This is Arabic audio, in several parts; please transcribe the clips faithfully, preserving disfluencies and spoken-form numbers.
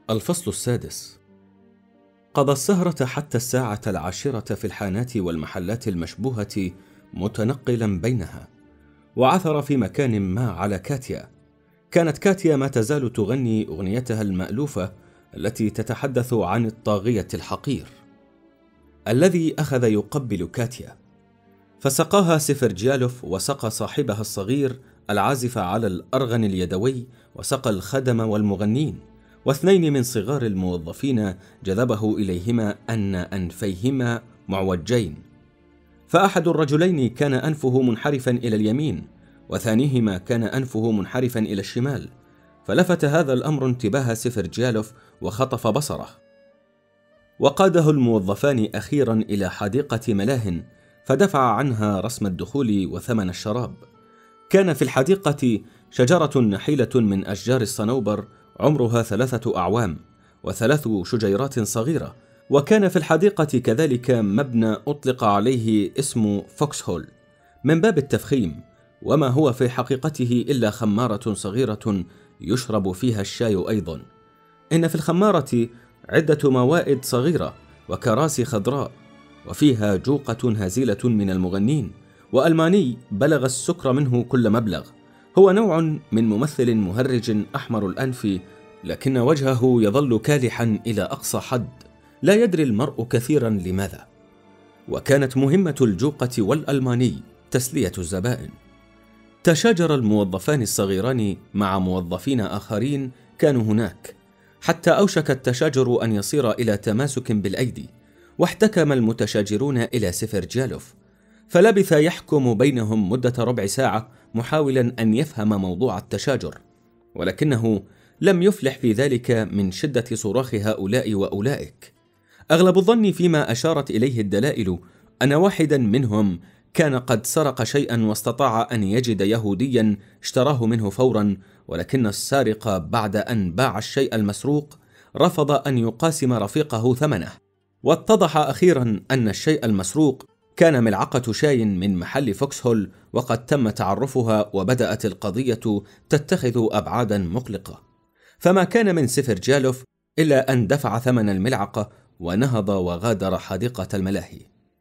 الفصل السادس. قضى السهرة حتى الساعة العاشرة في الحانات والمحلات المشبوهة متنقلا بينها، وعثر في مكان ما على كاتيا. كانت كاتيا ما تزال تغني أغنيتها المألوفة التي تتحدث عن الطاغية الحقير الذي أخذ يقبل كاتيا، فسقاها سيفرجيالوف وسقى صاحبها الصغير العازف على الأرغن اليدوي، وسقى الخدم والمغنين، واثنين من صغار الموظفين جذبه إليهما أن أنفيهما معوجين، فأحد الرجلين كان أنفه منحرفا إلى اليمين، وثانيهما كان أنفه منحرفا إلى الشمال، فلفت هذا الأمر انتباه سيفرجيالوف وخطف بصره، وقاده الموظفان أخيرا إلى حديقة ملاه، فدفع عنها رسم الدخول وثمن الشراب. كان في الحديقة شجرة نحيلة من أشجار الصنوبر عمرها ثلاثة أعوام وثلاث شجيرات صغيرة، وكان في الحديقة كذلك مبنى أطلق عليه اسم فوكس هول من باب التفخيم، وما هو في حقيقته إلا خمارة صغيرة يشرب فيها الشاي أيضا. إن في الخمارة عدة موائد صغيرة وكراسي خضراء، وفيها جوقة هزيلة من المغنين، وألماني بلغ السكر منه كل مبلغ، هو نوع من ممثل مهرج أحمر الأنف، لكن وجهه يظل كالحا إلى أقصى حد، لا يدري المرء كثيرا لماذا. وكانت مهمة الجوقة والألماني تسلية الزبائن. تشاجر الموظفان الصغيران مع موظفين آخرين كانوا هناك، حتى أوشك التشاجر أن يصير إلى تماسك بالأيدي، واحتكم المتشاجرون إلى سيفرجيالوف، فلبث يحكم بينهم مدة ربع ساعة محاولا أن يفهم موضوع التشاجر، ولكنه لم يفلح في ذلك من شدة صراخ هؤلاء وأولئك. أغلب الظن فيما أشارت إليه الدلائل أن واحدا منهم كان قد سرق شيئا واستطاع أن يجد يهوديا اشتراه منه فورا، ولكن السارق بعد أن باع الشيء المسروق رفض أن يقاسم رفيقه ثمنه، واتضح أخيرا أن الشيء المسروق كان ملعقة شاي من محل فوكس هول، وقد تم تعرفها وبدأت القضية تتخذ أبعادا مقلقة. فما كان من سيفرجيالوف إلا أن دفع ثمن الملعقة ونهض وغادر حديقة الملاهي.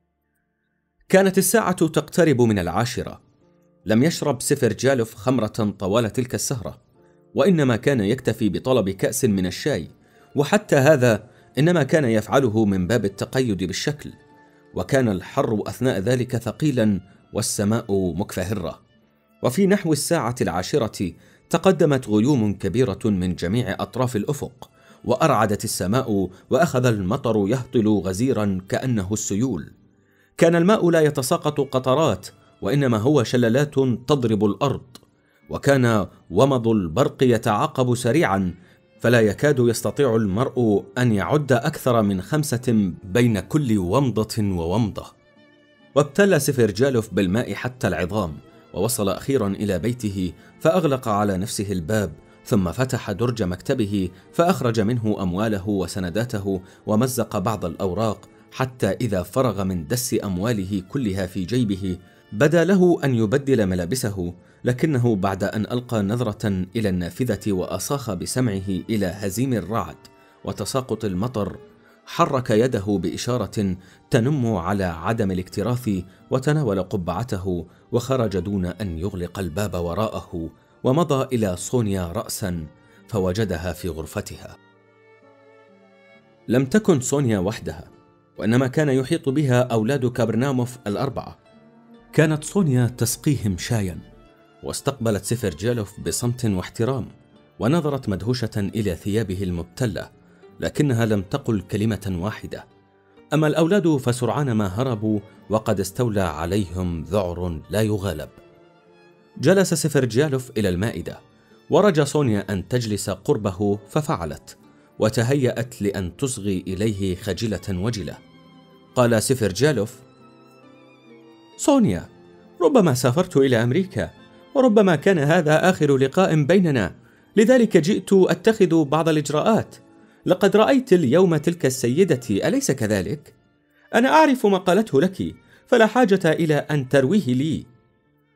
كانت الساعة تقترب من العاشرة. لم يشرب سيفرجيالوف خمرة طوال تلك السهرة، وإنما كان يكتفي بطلب كأس من الشاي، وحتى هذا إنما كان يفعله من باب التقيد بالشكل، وكان الحر أثناء ذلك ثقيلا والسماء مكفهرة. وفي نحو الساعة العاشرة تقدمت غيوم كبيرة من جميع أطراف الأفق، وأرعدت السماء، وأخذ المطر يهطل غزيرا كأنه السيول. كان الماء لا يتساقط قطرات، وإنما هو شلالات تضرب الأرض، وكان ومض البرق يتعاقب سريعا، فلا يكاد يستطيع المرء أن يعد أكثر من خمسة بين كل ومضة وومضة. وابتل سيفرجيالوف بالماء حتى العظام، ووصل أخيرا إلى بيته، فأغلق على نفسه الباب، ثم فتح درج مكتبه فأخرج منه أمواله وسنداته، ومزق بعض الأوراق، حتى إذا فرغ من دس أمواله كلها في جيبه بدا له أن يبدل ملابسه، لكنه بعد أن ألقى نظرة إلى النافذة وأصاخ بسمعه إلى هزيم الرعد وتساقط المطر، حرك يده بإشارة تنم على عدم الاكتراث، وتناول قبعته وخرج دون أن يغلق الباب وراءه، ومضى إلى صونيا رأسا فوجدها في غرفتها. لم تكن صونيا وحدها، وإنما كان يحيط بها أولاد كابرناموف الأربعة. كانت صونيا تسقيهم شايا، واستقبلت سيفرجيالوف بصمت واحترام، ونظرت مدهوشة إلى ثيابه المبتلة، لكنها لم تقل كلمة واحدة. أما الأولاد فسرعان ما هربوا، وقد استولى عليهم ذعر لا يغالب. جلس سيفرجيالوف إلى المائدة، ورجى صونيا أن تجلس قربه ففعلت، وتهيأت لأن تصغي إليه خجلة وجلة. قال سيفرجيالوف: صونيا، ربما سافرت إلى أمريكا، وربما كان هذا آخر لقاء بيننا، لذلك جئت أتخذ بعض الإجراءات. لقد رأيت اليوم تلك السيدة، أليس كذلك؟ أنا أعرف ما قالته لك، فلا حاجة إلى أن ترويه لي.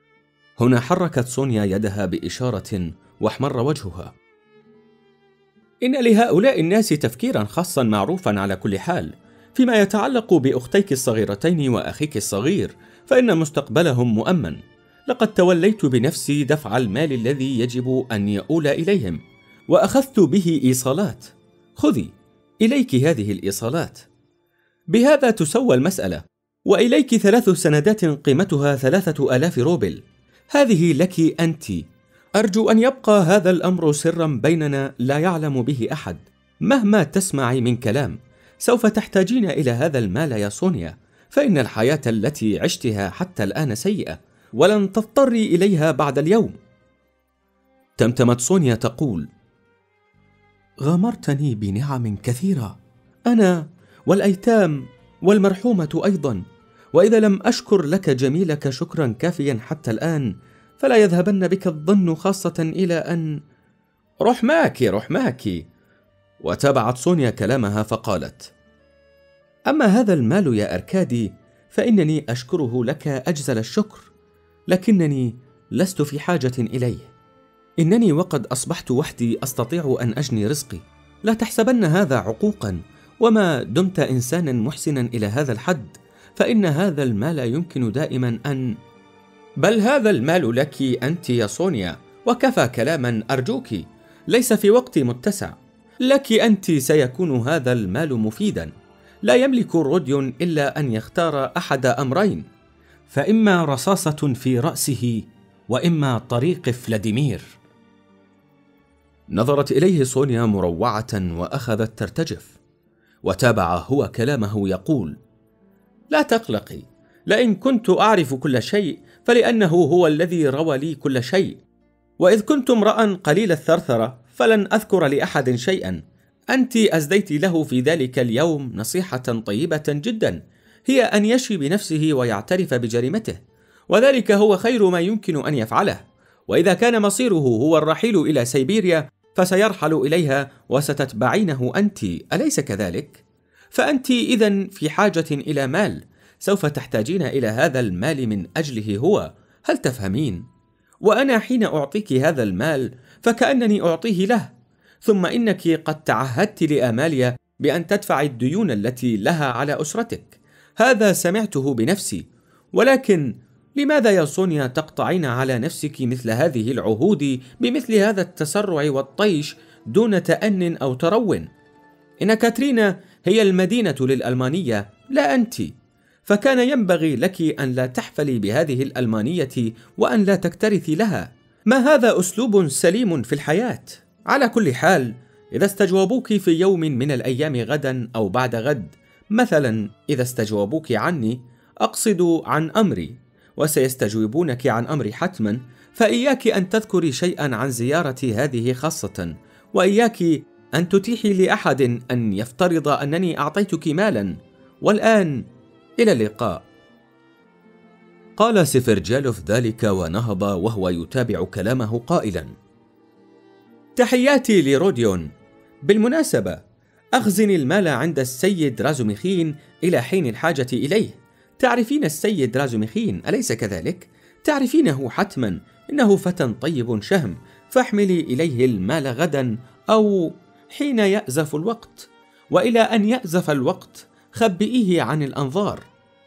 هنا حركت صونيا يدها بإشارة، واحمر وجهها. إن لهؤلاء الناس تفكيرا خاصا معروفا على كل حال. فيما يتعلق بأختيك الصغيرتين وأخيك الصغير فإن مستقبلهم مؤمن. لقد توليت بنفسي دفع المال الذي يجب أن يؤول إليهم، وأخذت به إيصالات. خذي إليك هذه الإيصالات. بهذا تسوى المسألة، وإليك ثلاث سندات قيمتها ثلاثة آلاف روبل. هذه لك أنت. أرجو أن يبقى هذا الأمر سرا بيننا لا يعلم به أحد. مهما تسمعي من كلام سوف تحتاجين إلى هذا المال يا سونيا، فإن الحياة التي عشتها حتى الآن سيئة، ولن تضطري إليها بعد اليوم. تمتمت سونيا تقول: غامرتني بنعم كثيرة، أنا والأيتام والمرحومة أيضا، وإذا لم أشكر لك جميلك شكرا كافيا حتى الآن فلا يذهبن بك الظن، خاصة إلى أن رحماكي رحماكي. وتابعت سونيا كلامها فقالت: أما هذا المال يا أركادي فإنني أشكره لك أجزل الشكر، لكنني لست في حاجة إليه. إنني وقد أصبحت وحدي أستطيع أن أجني رزقي. لا تحسبن هذا عقوقا، وما دمت إنسانا محسنا إلى هذا الحد فإن هذا المال يمكن دائما أن بل هذا المال لك أنت يا سونيا، وكفى كلاما أرجوك، ليس في وقت متسع. لك أنت سيكون هذا المال مفيدا. لا يملك روديون إلا أن يختار أحد أمرين، فإما رصاصة في رأسه وإما طريق فلاديمير. نظرت إليه سونيا مروعة وأخذت ترتجف، وتابع هو كلامه يقول: لا تقلقي، لئن كنت أعرف كل شيء فلأنه هو الذي روى لي كل شيء، وإذ كنت امرأ قليل الثرثرة فلن أذكر لأحد شيئا. أنت أسديت له في ذلك اليوم نصيحة طيبة جدا، هي أن يشي بنفسه ويعترف بجريمته، وذلك هو خير ما يمكن أن يفعله. وإذا كان مصيره هو الرحيل إلى سيبيريا فسيرحل إليها وستتبعينه أنت، أليس كذلك؟ فأنت إذن في حاجة إلى مال، سوف تحتاجين إلى هذا المال من أجله هو، هل تفهمين؟ وأنا حين أعطيك هذا المال فكأنني أعطيه له. ثم إنك قد تعهدت لآماليا بأن تدفع الديون التي لها على أسرتك، هذا سمعته بنفسي. ولكن لماذا يا سونيا تقطعين على نفسك مثل هذه العهود بمثل هذا التسرع والطيش دون تأن أو ترون؟ إن كاترينا هي المدينة للألمانية لا أنت، فكان ينبغي لك أن لا تحفلي بهذه الألمانية وأن لا تكترثي لها. ما هذا أسلوب سليم في الحياة؟ على كل حال، إذا استجوابوك في يوم من الأيام غدا أو بعد غد، مثلا إذا استجوابوك عني، أقصد عن أمري، وسيستجوبونك عن أمري حتما، فإياك أن تذكري شيئا عن زيارتي هذه خاصة، وإياك أن تتيحي لأحد أن يفترض أنني أعطيتك مالا. والآن إلى اللقاء. قال سيفرجالوف ذلك ونهض وهو يتابع كلامه قائلا: تحياتي لروديون. بالمناسبة أخزن المال عند السيد رازوميخين إلى حين الحاجة إليه. تعرفين السيد رازوميخين أليس كذلك؟ تعرفينه حتما، إنه فتى طيب شهم، فاحملي إليه المال غدا أو حين يأزف الوقت، وإلى أن يأزف الوقت خبئيه عن الأنظار.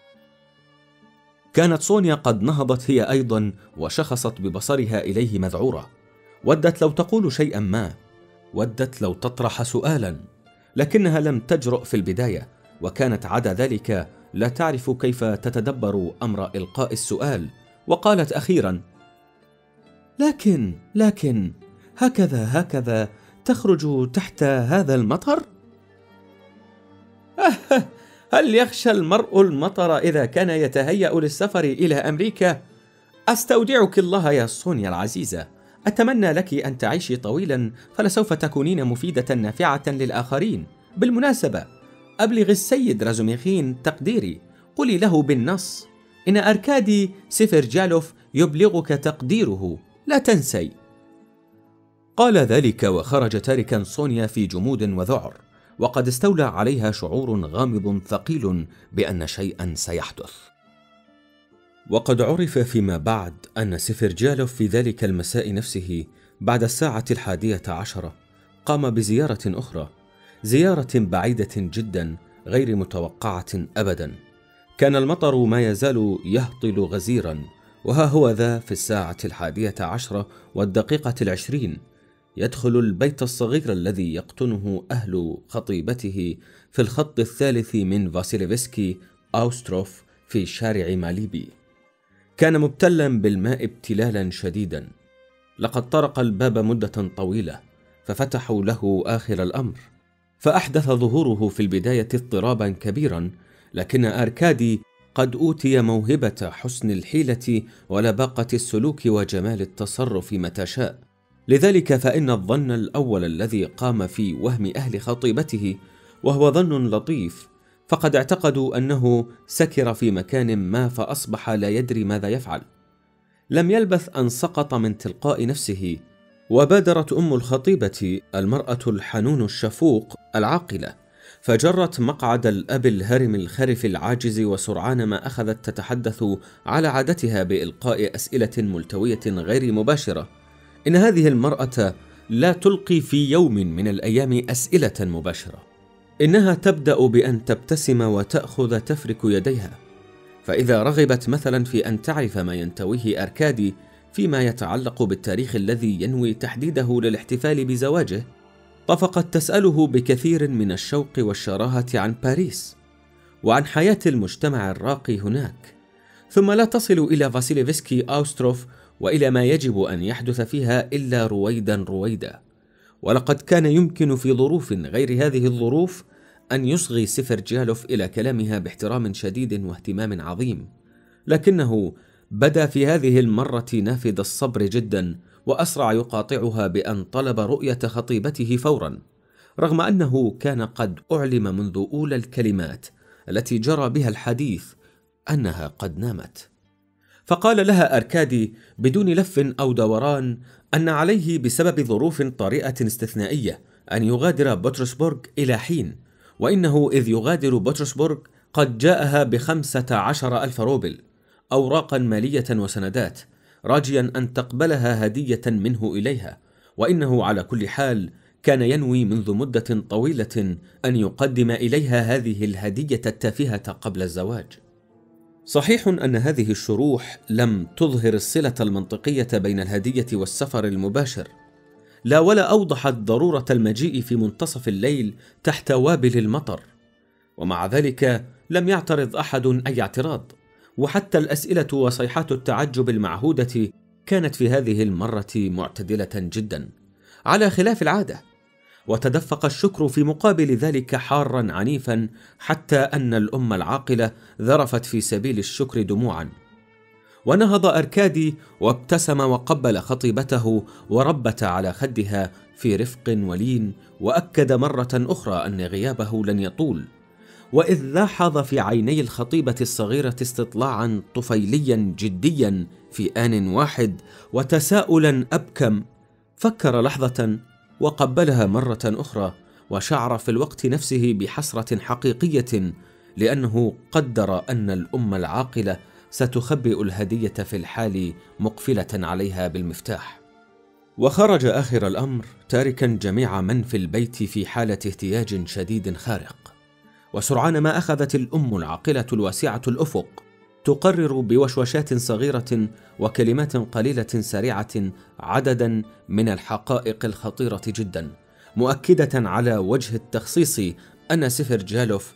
كانت سونيا قد نهضت هي أيضا وشخصت ببصرها إليه مذعورة. ودت لو تقول شيئا ما، ودت لو تطرح سؤالا، لكنها لم تجرؤ في البداية، وكانت عدا ذلك لا تعرف كيف تتدبر أمر إلقاء السؤال. وقالت أخيرا: لكن لكن هكذا هكذا تخرج تحت هذا المطر؟ هل يخشى المرء المطر إذا كان يتهيأ للسفر إلى أمريكا؟ أستودعك الله يا سونيا العزيزة، أتمنى لك أن تعيشي طويلا، فلسوف تكونين مفيدة نافعة للآخرين. بالمناسبة أبلغ السيد رازوميخين تقديري، قولي له بالنص: إن أركادي سيفرجالوف يبلغك تقديره، لا تنسي. قال ذلك وخرج تاركا سونيا في جمود وذعر، وقد استولى عليها شعور غامض ثقيل بأن شيئا سيحدث. وقد عرف فيما بعد أن سيفرجالوف في ذلك المساء نفسه بعد الساعة الحادية عشرة قام بزيارة أخرى، زيارة بعيدة جدا غير متوقعة أبدا. كان المطر ما يزال يهطل غزيرا، وها هو ذا في الساعة الحادية عشرة والدقيقة العشرين يدخل البيت الصغير الذي يقطنه أهل خطيبته في الخط الثالث من فاسيليفسكي أوستروف في شارع ماليبي. كان مبتلا بالماء ابتلالا شديدا. لقد طرق الباب مدة طويلة ففتحوا له آخر الأمر، فأحدث ظهوره في البداية اضطرابا كبيرا، لكن أركادي قد أوتي موهبة حسن الحيلة ولباقة السلوك وجمال التصرف متى شاء. لذلك فإن الظن الأول الذي قام في وهم أهل خطيبته، وهو ظن لطيف، فقد اعتقدوا أنه سكر في مكان ما فأصبح لا يدري ماذا يفعل. لم يلبث أن سقط من تلقاء نفسه، وبادرت أم الخطيبة المرأة الحنون الشفوق العاقلة، فجرت مقعد الأب الهرم الخرف العاجز، وسرعان ما أخذت تتحدث على عادتها بإلقاء أسئلة ملتوية غير مباشرة. إن هذه المرأة لا تلقي في يوم من الأيام أسئلة مباشرة، إنها تبدأ بأن تبتسم وتأخذ تفرك يديها. فإذا رغبت مثلا في أن تعرف ما ينتويه أركادي فيما يتعلق بالتاريخ الذي ينوي تحديده للاحتفال بزواجه، طفقت تسأله بكثير من الشوق والشراهة عن باريس وعن حياة المجتمع الراقي هناك، ثم لا تصل إلى فاسيليفسكي أوستروف وإلى ما يجب أن يحدث فيها إلا رويدا رويدا. ولقد كان يمكن في ظروف غير هذه الظروف أن يصغي سفرجيالوف إلى كلامها باحترام شديد واهتمام عظيم، لكنه بدا في هذه المرة نافذ الصبر جدا، وأسرع يقاطعها بأن طلب رؤية خطيبته فورا، رغم أنه كان قد أعلم منذ أولى الكلمات التي جرى بها الحديث أنها قد نامت. فقال لها أركادي بدون لف أو دوران أن عليه بسبب ظروف طارئة استثنائية أن يغادر بطرسبورغ إلى حين، وإنه إذ يغادر بطرسبورغ قد جاءها بخمسة عشر ألف روبل أوراقا مالية وسندات، راجيا أن تقبلها هدية منه إليها، وإنه على كل حال كان ينوي منذ مدة طويلة أن يقدم إليها هذه الهدية التافهة قبل الزواج. صحيح أن هذه الشروح لم تظهر الصلة المنطقية بين الهدية والسفر المباشر، لا ولا أوضحت ضرورة المجيء في منتصف الليل تحت وابل المطر، ومع ذلك لم يعترض أحد أي اعتراض، وحتى الأسئلة وصيحات التعجب المعهودة كانت في هذه المرة معتدلة جدا على خلاف العادة. وتدفق الشكر في مقابل ذلك حارا عنيفا، حتى أن الأم العاقلة ذرفت في سبيل الشكر دموعا. ونهض أركادي وابتسم وقبل خطيبته وربت على خدها في رفق ولين، وأكد مرة أخرى أن غيابه لن يطول. وإذ لاحظ في عيني الخطيبة الصغيرة استطلاعا طفيليا جديا في آن واحد وتساؤلا أبكم، فكر لحظة وقبلها مرة أخرى، وشعر في الوقت نفسه بحسرة حقيقية، لأنه قدر أن الأم العاقلة ستخبئ الهدية في الحال مقفلة عليها بالمفتاح. وخرج آخر الأمر تاركا جميع من في البيت في حالة اهتياج شديد خارق. وسرعان ما أخذت الأم العاقلة الواسعة الأفق تقرر بوشوشات صغيرة وكلمات قليلة سريعة عددا من الحقائق الخطيرة جدا، مؤكدة على وجه التخصيص أن سفرجيالوف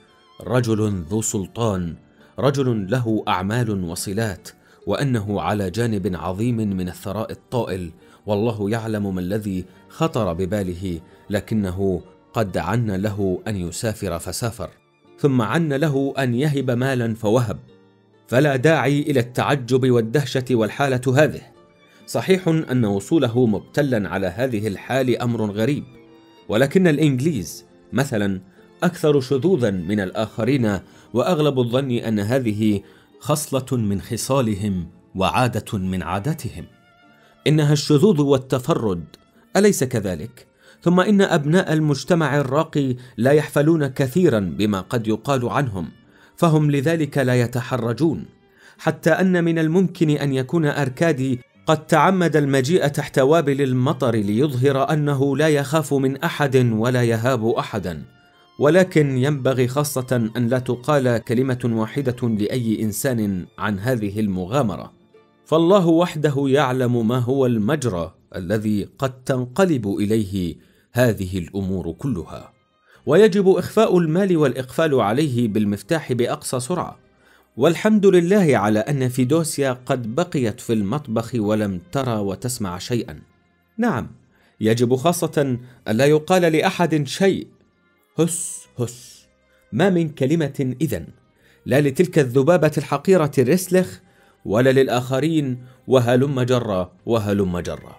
رجل ذو سلطان، رجل له أعمال وصلات، وأنه على جانب عظيم من الثراء الطائل، والله يعلم ما الذي خطر بباله، لكنه قد عن له أن يسافر فسافر، ثم عن له أن يهب مالا فوهب، فلا داعي إلى التعجب والدهشة والحالة هذه. صحيح أن وصوله مبتلا على هذه الحال أمر غريب، ولكن الإنجليز مثلا أكثر شذوذا من الآخرين، وأغلب الظن أن هذه خصلة من خصالهم وعادة من عاداتهم، إنها الشذوذ والتفرد، أليس كذلك؟ ثم إن أبناء المجتمع الراقي لا يحفلون كثيرا بما قد يقال عنهم، فهم لذلك لا يتحرجون، حتى أن من الممكن أن يكون أركادي قد تعمد المجيء تحت وابل المطر ليظهر أنه لا يخاف من أحد ولا يهاب أحدا، ولكن ينبغي خاصة أن لا تقال كلمة واحدة لأي إنسان عن هذه المغامرة، فالله وحده يعلم ما هو المجرى الذي قد تنقلب إليه هذه الأمور كلها، ويجب إخفاء المال والإقفال عليه بالمفتاح بأقصى سرعة. والحمد لله على أن فيدوسيا قد بقيت في المطبخ ولم ترى وتسمع شيئا. نعم، يجب خاصة ألا يقال لأحد شيء. هس هس، ما من كلمة إذن، لا لتلك الذبابة الحقيرة ريسلخ ولا للآخرين، وهلم جرى وهلم جرى.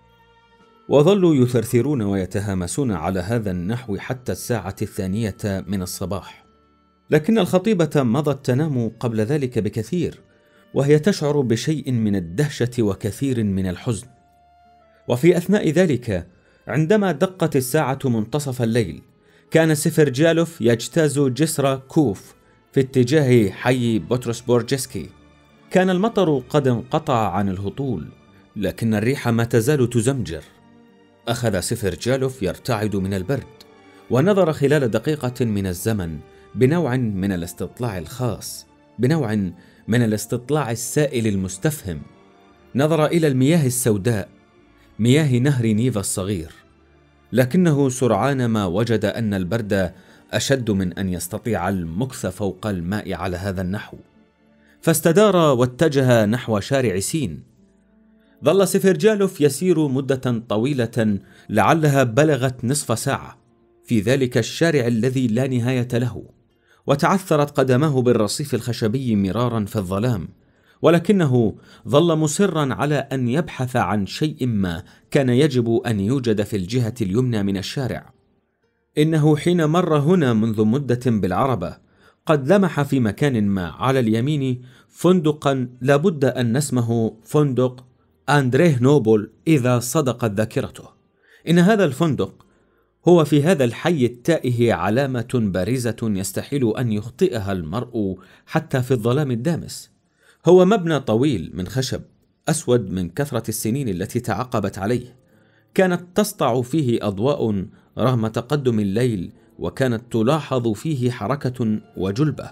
وظلوا يثرثرون ويتهامسون على هذا النحو حتى الساعة الثانية من الصباح، لكن الخطيبة مضت تنام قبل ذلك بكثير، وهي تشعر بشيء من الدهشة وكثير من الحزن. وفي أثناء ذلك، عندما دقت الساعة منتصف الليل، كان سفرجالوف يجتاز جسر كوف في اتجاه حي بطرس بورجسكي. كان المطر قد انقطع عن الهطول، لكن الريح ما تزال تزمجر. أخذ سفرجالوف يرتعد من البرد، ونظر خلال دقيقة من الزمن بنوع من الاستطلاع الخاص، بنوع من الاستطلاع السائل المستفهم. نظر إلى المياه السوداء، مياه نهر نيفا الصغير، لكنه سرعان ما وجد أن البرد أشد من أن يستطيع المكث فوق الماء على هذا النحو، فاستدار واتجه نحو شارع سين. ظل سفرجالوف يسير مدة طويلة لعلها بلغت نصف ساعة في ذلك الشارع الذي لا نهاية له، وتعثرت قدماه بالرصيف الخشبي مرارا في الظلام، ولكنه ظل مصرا على أن يبحث عن شيء ما كان يجب أن يوجد في الجهة اليمنى من الشارع. إنه حين مر هنا منذ مدة بالعربة قد لمح في مكان ما على اليمين فندقا لابد أن اسمه فندق أندريه نوبل إذا صدقت ذاكرته. إن هذا الفندق هو في هذا الحي التائه علامة بارزة يستحيل أن يخطئها المرء حتى في الظلام الدامس. هو مبنى طويل من خشب أسود من كثرة السنين التي تعقبت عليه، كانت تسطع فيه أضواء رغم تقدم الليل، وكانت تلاحظ فيه حركة وجلبة.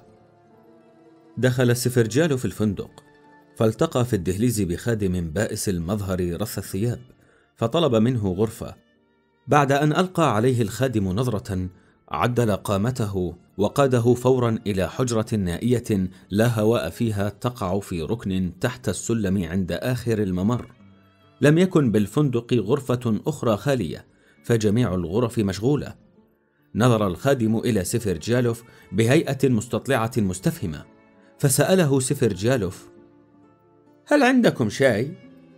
دخل سفرجالوف في الفندق، فالتقى في الدهليز بخادم بائس المظهر رث الثياب، فطلب منه غرفة. بعد أن ألقى عليه الخادم نظرة، عدل قامته وقاده فورا إلى حجرة نائية لا هواء فيها تقع في ركن تحت السلم عند آخر الممر. لم يكن بالفندق غرفة أخرى خالية، فجميع الغرف مشغولة. نظر الخادم إلى سفرجالوف بهيئة مستطلعة مستفهمة، فسأله سفرجالوف: هل عندكم شاي؟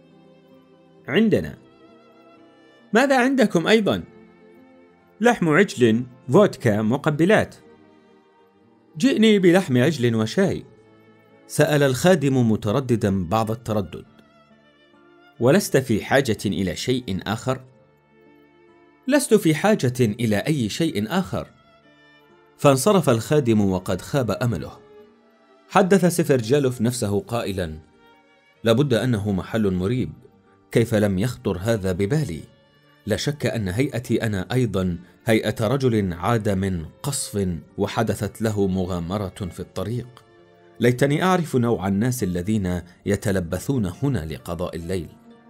عندنا. ماذا عندكم أيضا؟ لحم عجل، فودكا، مقبلات. جئني بلحم عجل وشاي. سأل الخادم مترددا بعض التردد: ولست في حاجة إلى شيء آخر؟ لست في حاجة إلى أي شيء آخر. فانصرف الخادم وقد خاب أمله. حدث سفرجالوف نفسه قائلا: لابد أنه محل مريب، كيف لم يخطر هذا ببالي؟ لا شك أن هيئتي أنا أيضا هيئة رجل عاد من قصف وحدثت له مغامرة في الطريق. ليتني أعرف نوع الناس الذين يتلبثون هنا لقضاء الليل.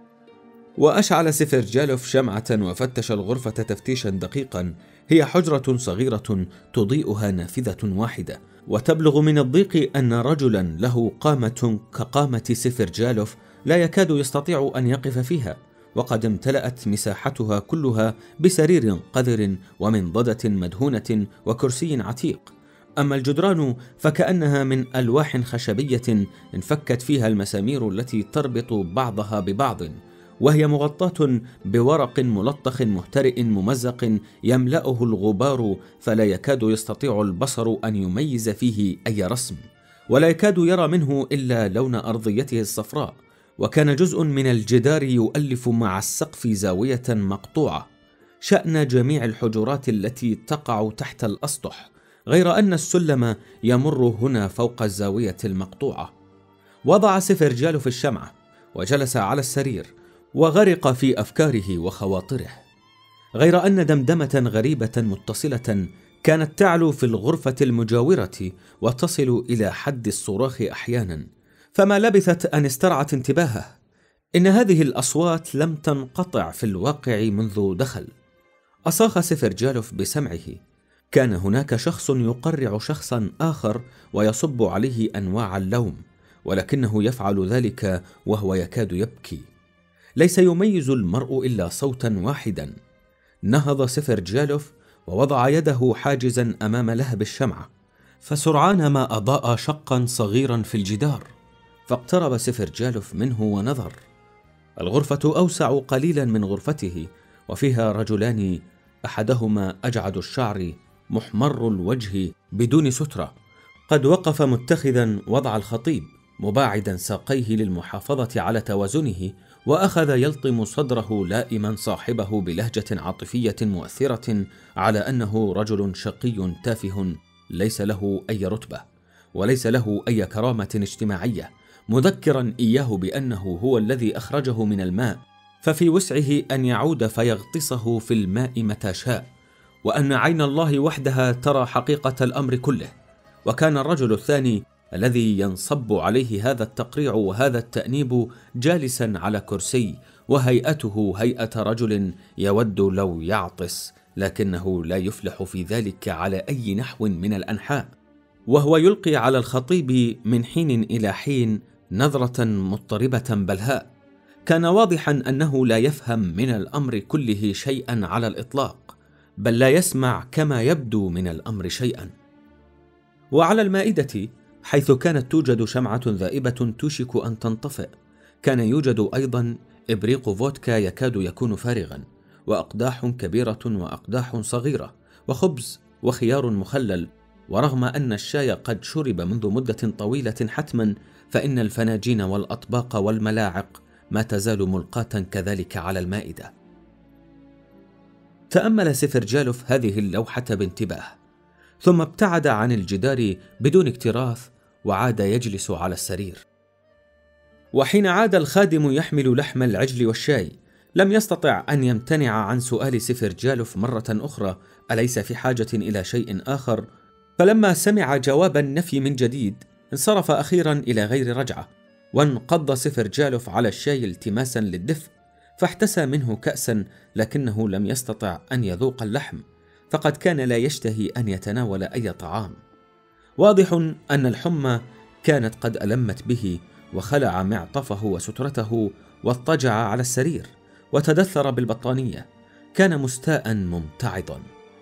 وأشعل سفرجالوف شمعة وفتش الغرفة تفتيشا دقيقا. هي حجرة صغيرة تضيئها نافذة واحدة، وتبلغ من الضيق أن رجلا له قامة كقامة سفرجالوف لا يكاد يستطيع أن يقف فيها، وقد امتلأت مساحتها كلها بسرير قذر ومنضدة مدهونة وكرسي عتيق. أما الجدران فكأنها من ألواح خشبية انفكت فيها المسامير التي تربط بعضها ببعض، وهي مغطاة بورق ملطخ مهترئ ممزق يملأه الغبار، فلا يكاد يستطيع البصر أن يميز فيه أي رسم، ولا يكاد يرى منه إلا لون أرضيته الصفراء. وكان جزء من الجدار يؤلف مع السقف زاوية مقطوعة، شأن جميع الحجرات التي تقع تحت الأسطح، غير أن السلم يمر هنا فوق الزاوية المقطوعة. وضع سفرجالوف الشمعة وجلس على السرير وغرق في أفكاره وخواطره، غير أن دمدمة غريبة متصلة كانت تعلو في الغرفة المجاورة وتصل إلى حد الصراخ أحيانا، فما لبثت أن استرعت انتباهه. إن هذه الأصوات لم تنقطع في الواقع منذ دخل. أصاخ سيفرجالوف بسمعه. كان هناك شخص يقرع شخصا آخر ويصب عليه أنواع اللوم، ولكنه يفعل ذلك وهو يكاد يبكي. ليس يميز المرء إلا صوتا واحدا. نهض سيفرجالوف ووضع يده حاجزا أمام لهب الشمعة، فسرعان ما أضاء شقا صغيرا في الجدار، فاقترب سيفرجالوف منه ونظر. الغرفة أوسع قليلا من غرفته، وفيها رجلان، أحدهما أجعد الشعر محمر الوجه بدون سترة، قد وقف متخذا وضع الخطيب مباعدا ساقيه للمحافظة على توازنه، وأخذ يلطم صدره لائما صاحبه بلهجة عاطفية مؤثرة على أنه رجل شقي تافه ليس له أي رتبة وليس له أي كرامة اجتماعية، مذكرا إياه بأنه هو الذي أخرجه من الماء، ففي وسعه أن يعود فيغطسه في الماء متى شاء، وأن عين الله وحدها ترى حقيقة الأمر كله. وكان الرجل الثاني الذي ينصب عليه هذا التقريع وهذا التأنيب جالسا على كرسي، وهيئته هيئة رجل يود لو يعطس، لكنه لا يفلح في ذلك على أي نحو من الأنحاء، وهو يلقي على الخطيب من حين إلى حين نظرة مضطربة بلهاء. كان واضحا أنه لا يفهم من الأمر كله شيئا على الإطلاق، بل لا يسمع كما يبدو من الأمر شيئا. وعلى المائدة، حيث كانت توجد شمعة ذائبة توشك أن تنطفئ، كان يوجد أيضا إبريق فودكا يكاد يكون فارغا، وأقداح كبيرة وأقداح صغيرة، وخبز وخيار مخلل. ورغم أن الشاي قد شرب منذ مدة طويلة حتما، فإن الفناجين والأطباق والملاعق ما تزال ملقاة كذلك على المائدة. تأمل سيفرجالوف هذه اللوحة بانتباه، ثم ابتعد عن الجدار بدون اكتراث وعاد يجلس على السرير. وحين عاد الخادم يحمل لحم العجل والشاي، لم يستطع أن يمتنع عن سؤال سيفرجالوف مرة أخرى: أليس في حاجة إلى شيء آخر؟ فلما سمع جواب النفي من جديد، انصرف أخيرا إلى غير رجعة، وانقض سيفرجالوف على الشاي التماسا للدفء، فاحتسى منه كأسا، لكنه لم يستطع أن يذوق اللحم، فقد كان لا يشتهي أن يتناول أي طعام. واضح أن الحمى كانت قد ألمت به، وخلع معطفه وسترته واضطجع على السرير وتدثر بالبطانية. كان مستاء ممتعضا.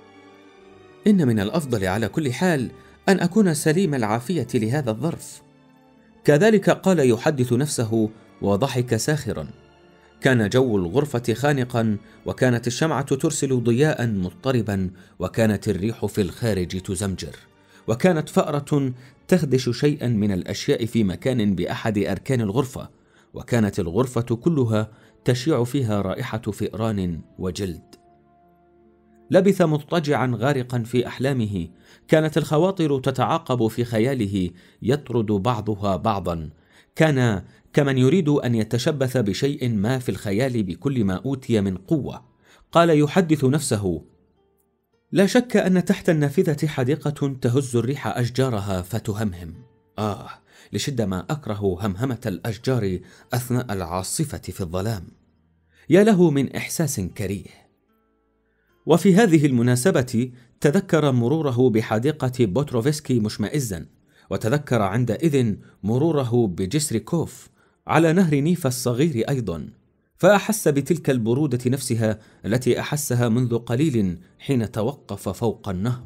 إن من الأفضل على كل حال أن أكون سليم العافية لهذا الظرف. كذلك قال يحدث نفسه، وضحك ساخرا. كان جو الغرفة خانقا، وكانت الشمعة ترسل ضياء مضطربا، وكانت الريح في الخارج تزمجر، وكانت فأرة تخدش شيئا من الأشياء في مكان بأحد أركان الغرفة، وكانت الغرفة كلها تشيع فيها رائحة فئران وجلد. لبث مضطجعا غارقا في أحلامه. كانت الخواطر تتعاقب في خياله يطرد بعضها بعضا. كان كمن يريد أن يتشبث بشيء ما في الخيال بكل ما أوتي من قوة. قال يحدث نفسه: لا شك أن تحت النافذة حديقة تهز الريح أشجارها فتهمهم. آه، لشدة ما أكره همهمة الأشجار أثناء العاصفة في الظلام. يا له من إحساس كريه. وفي هذه المناسبة تذكر مروره بحديقة بوتروفسكي مشمئزا، وتذكر عندئذ مروره بجسر كوف على نهر نيفا الصغير أيضا، فأحس بتلك البرودة نفسها التي أحسها منذ قليل حين توقف فوق النهر.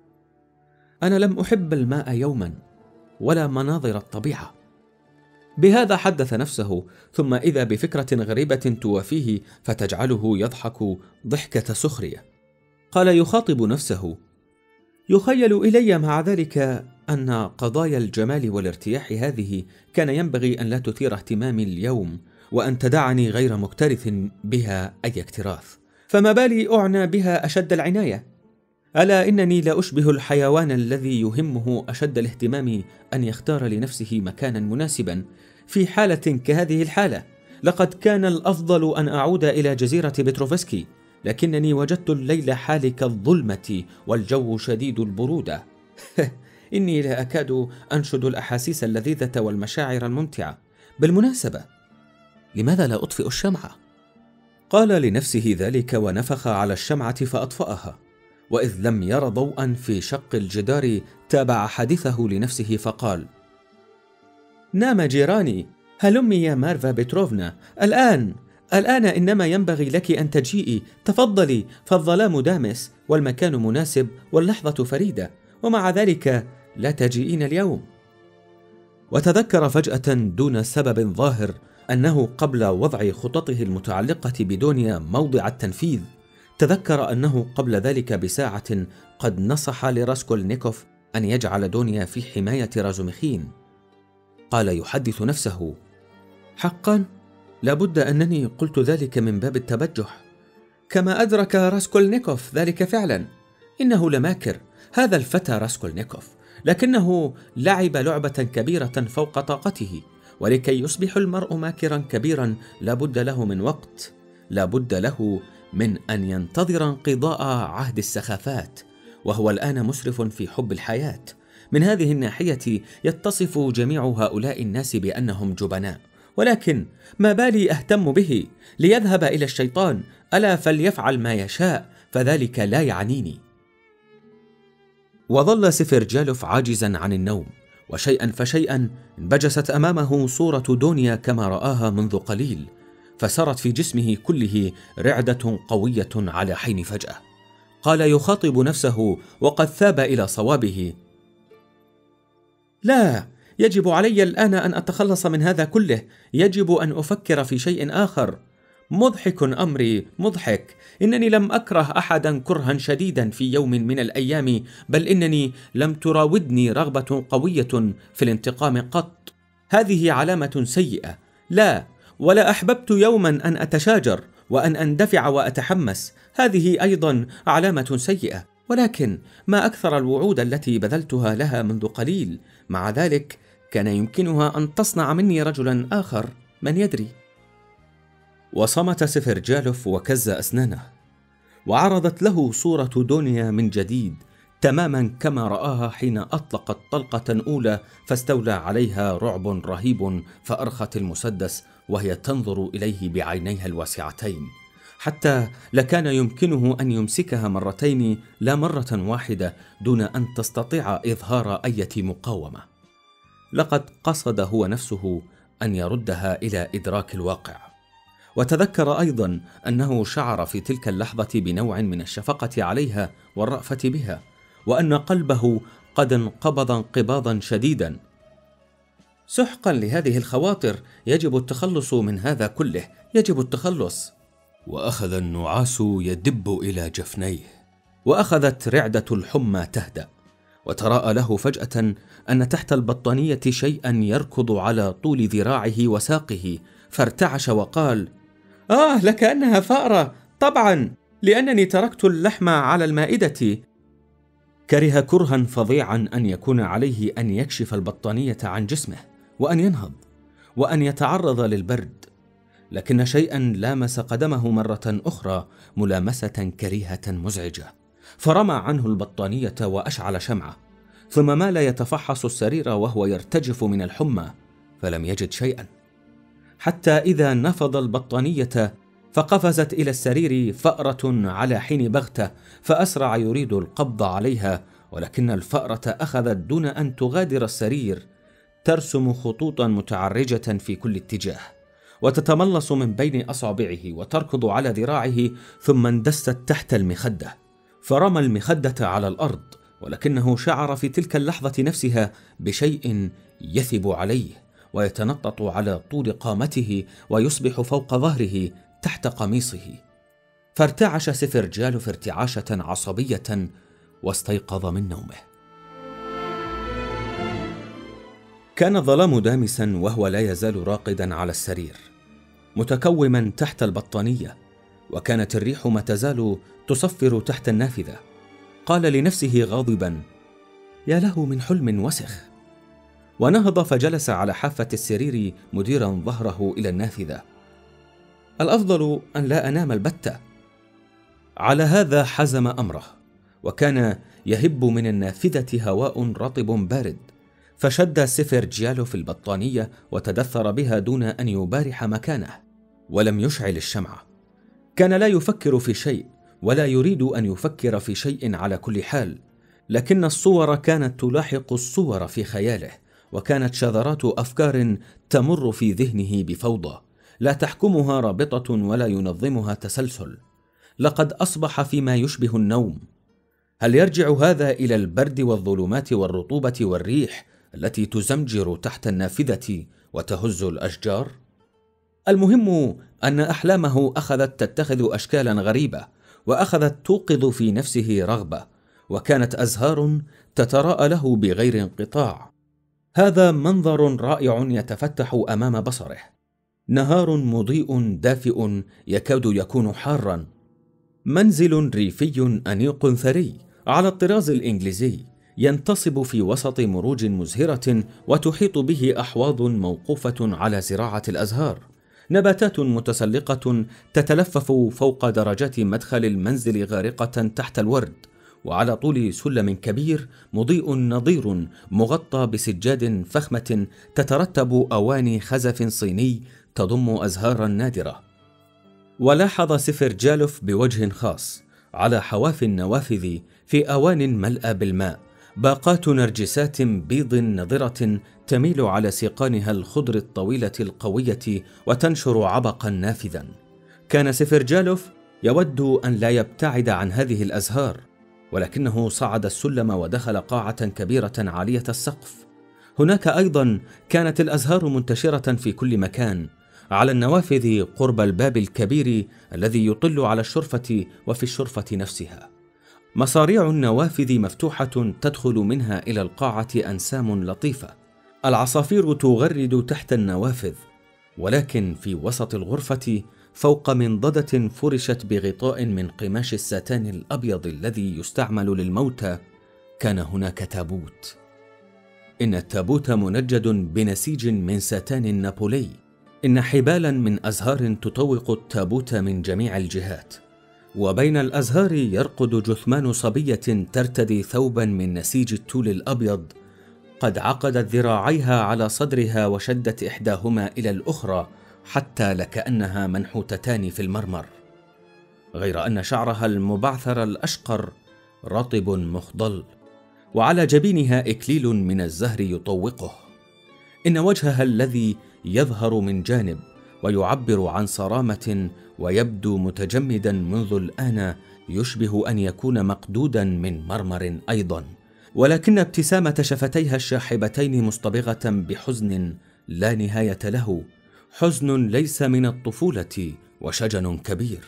أنا لم أحب الماء يوما ولا مناظر الطبيعة. بهذا حدث نفسه، ثم إذا بفكرة غريبة توافيه فتجعله يضحك ضحكة سخرية. قال يخاطب نفسه: يخيل إلي مع ذلك أن قضايا الجمال والارتياح هذه كان ينبغي أن لا تثير اهتمامي اليوم، وأن تدعني غير مكترث بها أي اكتراث، فما بالي أعنى بها أشد العناية. ألا إنني لا أشبه الحيوان الذي يهمه أشد الاهتمام أن يختار لنفسه مكانا مناسبا في حالة كهذه الحالة لقد كان الأفضل أن أعود إلى جزيرة بتروفسكي، لكنني وجدت الليل حالك الظلمة والجو شديد البرودة. إني لا أكاد أنشد الأحاسيس اللذيذة والمشاعر الممتعة. بالمناسبة، لماذا لا أطفئ الشمعة؟ قال لنفسه ذلك ونفخ على الشمعة فأطفأها، وإذ لم ير ضوءا في شق الجدار تابع حديثه لنفسه فقال: نام جيراني، هلمي يا مارفا بتروفنا، الآن الآن إنما ينبغي لك أن تجيئي، تفضلي، فالظلام دامس والمكان مناسب واللحظة فريدة، ومع ذلك لا تجيئين اليوم. وتذكر فجأة دون سبب ظاهر أنه قبل وضع خططه المتعلقة بدونيا موضع التنفيذ، تذكر أنه قبل ذلك بساعة قد نصح لراسكولنيكوف أن يجعل دونيا في حماية رازوميخين. قال يحدث نفسه: حقا لابد أنني قلت ذلك من باب التبجح، كما أدرك راسكولنيكوف ذلك فعلا. إنه لماكر هذا الفتى راسكولنيكوف، لكنه لعب لعبة كبيرة فوق طاقته، ولكي يصبح المرء ماكرا كبيرا لابد له من وقت، لابد له من أن ينتظر انقضاء عهد السخافات، وهو الآن مسرف في حب الحياة. من هذه الناحية يتصف جميع هؤلاء الناس بأنهم جبناء، ولكن ما بالي أهتم به؟ ليذهب إلى الشيطان، ألا فليفعل ما يشاء، فذلك لا يعنيني. وظل سفرجالوف عاجزا عن النوم، وشيئا فشيئا انبجست أمامه صورة دونيا كما رآها منذ قليل، فسرت في جسمه كله رعدة قوية على حين فجأة. قال يخاطب نفسه وقد ثاب إلى صوابه: لا، يجب علي الآن أن أتخلص من هذا كله، يجب أن أفكر في شيء آخر. مضحك أمري، مضحك. إنني لم أكره أحدا كرها شديدا في يوم من الأيام، بل إنني لم تراودني رغبة قوية في الانتقام قط. هذه علامة سيئة. لا، ولا أحببت يوما أن أتشاجر وأن أندفع وأتحمس، هذه أيضا علامة سيئة. ولكن ما أكثر الوعود التي بذلتها لها منذ قليل، مع ذلك كان يمكنها أن تصنع مني رجلا آخر، من يدري؟ وصمت سفرجالوف وكز أسنانه، وعرضت له صورة دونيا من جديد تماما كما رآها حين أطلقت طلقة أولى فاستولى عليها رعب رهيب، فأرخت المسدس وهي تنظر إليه بعينيها الواسعتين، حتى لكان يمكنه أن يمسكها مرتين لا مرة واحدة دون أن تستطيع إظهار أي مقاومة. لقد قصد هو نفسه أن يردها إلى إدراك الواقع. وتذكر أيضا أنه شعر في تلك اللحظة بنوع من الشفقة عليها والرأفة بها، وأن قلبه قد انقبض انقباضا شديدا. سحقا لهذه الخواطر، يجب التخلص من هذا كله، يجب التخلص. وأخذ النعاس يدب إلى جفنيه، وأخذت رعدة الحمى تهدأ، وتراءى له فجأة أن تحت البطانية شيئا يركض على طول ذراعه وساقه، فارتعش وقال: آه، لكأنها فأرة، طبعا، لأنني تركت اللحم على المائدة. كره كرها فظيعا أن يكون عليه أن يكشف البطانية عن جسمه، وأن ينهض، وأن يتعرض للبرد، لكن شيئا لامس قدمه مرة أخرى ملامسة كريهة مزعجة، فرمى عنه البطانية وأشعل شمعة، ثم مال يتفحص السرير وهو يرتجف من الحمى، فلم يجد شيئا، حتى إذا نفض البطانية فقفزت إلى السرير فأرة على حين بغتة، فأسرع يريد القبض عليها، ولكن الفأرة أخذت دون أن تغادر السرير ترسم خطوطا متعرجة في كل اتجاه، وتتملص من بين أصابعه وتركض على ذراعه، ثم اندست تحت المخدة، فرمى المخدة على الأرض، ولكنه شعر في تلك اللحظة نفسها بشيء يثب عليه ويتنطط على طول قامته ويصبح فوق ظهره تحت قميصه، فارتعش سفرجالوف ارتعاشة عصبية واستيقظ من نومه. كان الظلام دامسا وهو لا يزال راقدا على السرير متكوما تحت البطانية، وكانت الريح ما تزال تصفر تحت النافذة. قال لنفسه غاضبا: يا له من حلم وسخ. ونهض فجلس على حافة السرير مديرا ظهره إلى النافذة. الأفضل أن لا أنام البتة. على هذا حزم أمره، وكان يهب من النافذة هواء رطب بارد، فشد سفرجيالوف البطانية وتدثر بها دون أن يبارح مكانه، ولم يشعل الشمعة. كان لا يفكر في شيء، ولا يريد أن يفكر في شيء على كل حال، لكن الصور كانت تلاحق الصور في خياله، وكانت شذرات أفكار تمر في ذهنه بفوضى لا تحكمها رابطة ولا ينظمها تسلسل. لقد أصبح فيما يشبه النوم. هل يرجع هذا إلى البرد والظلمات والرطوبة والريح التي تزمجر تحت النافذة وتهز الأشجار؟ المهم أن أحلامه أخذت تتخذ أشكالا غريبة، وأخذت توقظ في نفسه رغبة، وكانت أزهار تتراءى له بغير انقطاع. هذا منظر رائع يتفتح أمام بصره: نهار مضيء دافئ يكاد يكون حارا، منزل ريفي أنيق ثري على الطراز الإنجليزي ينتصب في وسط مروج مزهرة وتحيط به أحواض موقوفة على زراعة الأزهار، نباتات متسلقة تتلفف فوق درجات مدخل المنزل غارقة تحت الورد، وعلى طول سلم كبير مضيء نظير مغطى بسجاد فخمة تترتب أواني خزف صيني تضم أزهارا نادرة. ولاحظ سفرجيالوف بوجه خاص على حواف النوافذ في أوان ملأى بالماء باقات نرجسات بيض نضرة تميل على سيقانها الخضر الطويلة القوية وتنشر عبقا نافذا. كان سفرجيالوف يود أن لا يبتعد عن هذه الأزهار، ولكنه صعد السلم ودخل قاعة كبيرة عالية السقف. هناك أيضا كانت الأزهار منتشرة في كل مكان، على النوافذ قرب الباب الكبير الذي يطل على الشرفة وفي الشرفة نفسها. مصاريع النوافذ مفتوحة تدخل منها إلى القاعة أنسام لطيفة، العصافير تغرد تحت النوافذ، ولكن في وسط الغرفة فوق منضدة فرشت بغطاء من قماش الستان الأبيض الذي يستعمل للموتى كان هناك تابوت. إن التابوت منجد بنسيج من ستان نابولي، إن حبالا من أزهار تطوق التابوت من جميع الجهات، وبين الأزهار يرقد جثمان صبية ترتدي ثوبا من نسيج التول الأبيض، قد عقدت ذراعيها على صدرها وشدت إحداهما إلى الأخرى حتى لكأنها منحوتتان في المرمر، غير أن شعرها المبعثر الأشقر رطب مخضل، وعلى جبينها إكليل من الزهر يطوقه. إن وجهها الذي يظهر من جانب ويعبر عن صرامة ويبدو متجمدا منذ الآن يشبه أن يكون مقدودا من مرمر أيضا، ولكن ابتسامة شفتيها الشاحبتين مصطبغة بحزن لا نهاية له، حزن ليس من الطفولة وشجن كبير.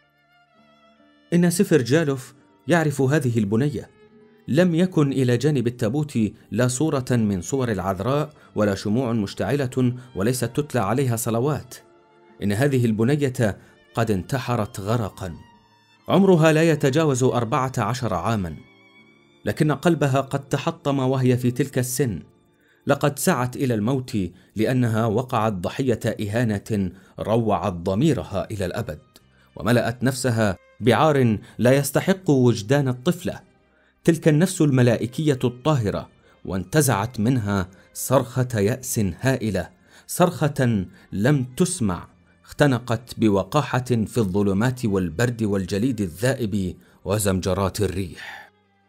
إن سفرجيالوف يعرف هذه البنية. لم يكن إلى جانب التابوت لا صورة من صور العذراء ولا شموع مشتعلة وليست تتلى عليها صلوات. إن هذه البنية قد انتحرت غرقا، عمرها لا يتجاوز أربعة عشر عاما، لكن قلبها قد تحطم وهي في تلك السن. لقد سعت إلى الموت لأنها وقعت ضحية إهانة روعت ضميرها إلى الأبد، وملأت نفسها بعار لا يستحق وجدان الطفلة، تلك النفس الملائكية الطاهرة، وانتزعت منها صرخة يأس هائلة، صرخة لم تسمع، اختنقت بوقاحة في الظلمات والبرد والجليد الذائب وزمجرات الريح.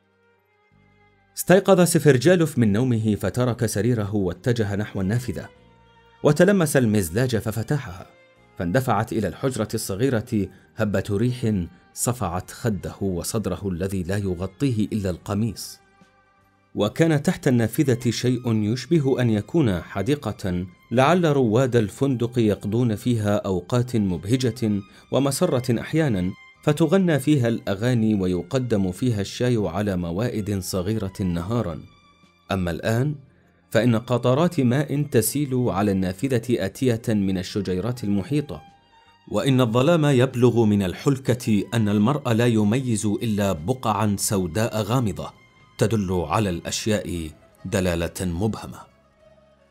استيقظ سفرجيالوف من نومه فترك سريره واتجه نحو النافذة، وتلمس المزلاج ففتحها، فاندفعت إلى الحجرة الصغيرة هبة ريح صفعت خده وصدره الذي لا يغطيه إلا القميص. وكان تحت النافذة شيء يشبه أن يكون حديقة، لعل رواد الفندق يقضون فيها أوقات مبهجة ومسرة أحيانا، فتغنى فيها الأغاني ويقدم فيها الشاي على موائد صغيرة نهارا. أما الآن فإن قطرات ماء تسيل على النافذة آتية من الشجيرات المحيطة، وإن الظلام يبلغ من الحلكة أن المرء لا يميز إلا بقعا سوداء غامضة تدل على الأشياء دلالة مبهمة.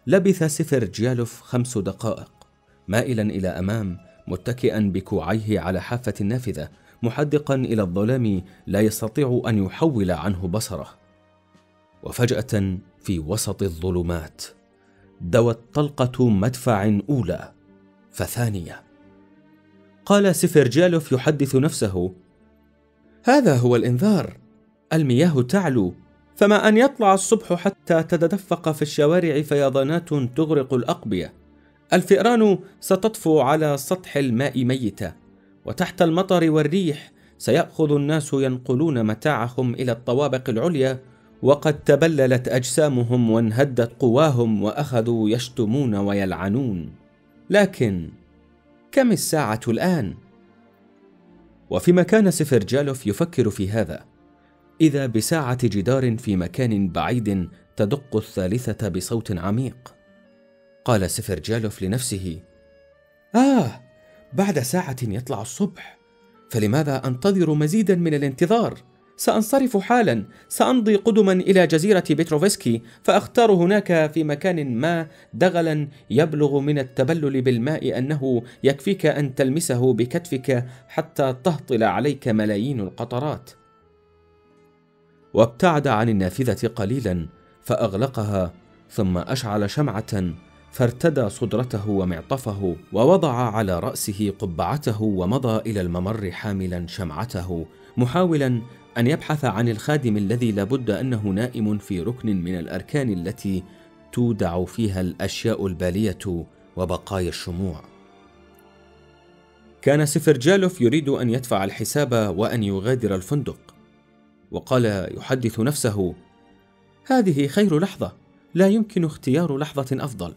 لبث سفرجيالوف خمس دقائق مائلا إلى أمام، متكئا بكوعيه على حافة النافذة، محدقا إلى الظلام لا يستطيع أن يحول عنه بصره. وفجأة في وسط الظلمات دوت طلقة مدفع أولى فثانية. قال سفرجيالوف يحدث نفسه: هذا هو الإنذار، المياه تعلو، فما أن يطلع الصبح حتى تتدفق في الشوارع فيضانات تغرق الأقبية. الفئران ستطفو على سطح الماء ميتة، وتحت المطر والريح سيأخذ الناس ينقلون متاعهم إلى الطوابق العليا، وقد تبللت أجسامهم وانهدت قواهم وأخذوا يشتمون ويلعنون. لكن كم الساعة الآن؟ وفيما كان سفرجيالوف يفكر في هذا، إذا بساعة جدار في مكان بعيد تدق الثالثة بصوت عميق. قال سفرجيالوف لنفسه: آه، بعد ساعة يطلع الصبح، فلماذا أنتظر مزيدا من الانتظار؟ سأنصرف حالا، سأمضي قدما إلى جزيرة بيتروفسكي، فأختار هناك في مكان ما دغلا يبلغ من التبلل بالماء أنه يكفيك أن تلمسه بكتفك حتى تهطل عليك ملايين القطرات. وابتعد عن النافذة قليلا فأغلقها، ثم أشعل شمعة، فارتدى صدرته ومعطفه، ووضع على رأسه قبعته، ومضى إلى الممر حاملا شمعته، محاولا أن يبحث عن الخادم الذي لابد أنه نائم في ركن من الأركان التي تودع فيها الأشياء البالية وبقايا الشموع. كان سفرجيالوف يريد أن يدفع الحساب وأن يغادر الفندق، وقال يحدث نفسه: هذه خير لحظة، لا يمكن اختيار لحظة أفضل.